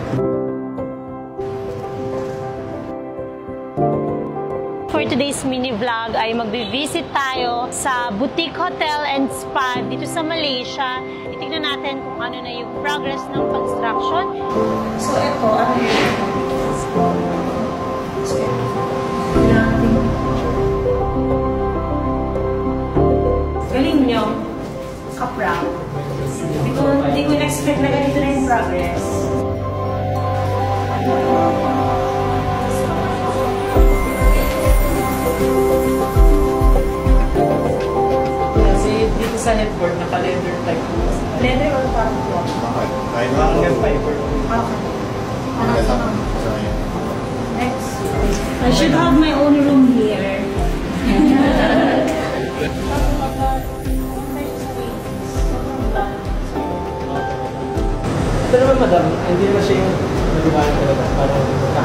For today's mini vlog ay magbi-visit tayo sa boutique hotel and spa dito sa Malaysia. Itignan natin kung ano na yung progress ng construction. So ito, galing nyo, ka-proud. Hindi ko na-expect na ganito na yung progress. Sa headboard, naka-leather type. Leather or parang cloth? Kahit hanggang fiber. Okay. Next. I should have my own room here. Ito naman, madam, hindi naman siya yung nagubaan talaga. Parang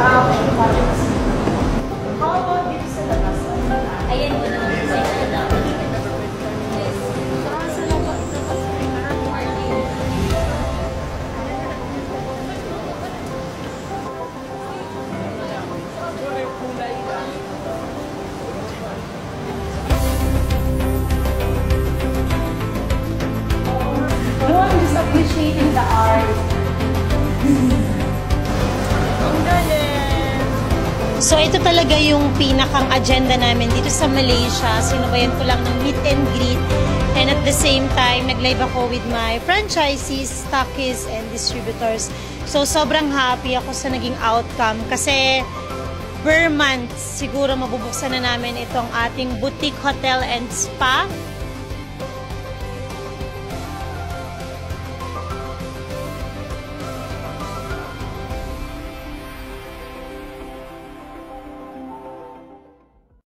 How about dito sa labas? Ayan mo na. No, I'm just appreciating the art. So ito talaga yung pinakang agenda namin dito sa Malaysia. Sinubayan ko lang ng meet and greet. And at the same time, nag-live ako with my franchisees, stockists, and distributors. So sobrang happy ako sa naging outcome. Kasi per month, siguro mabubuksan na namin itong ating boutique hotel and spa.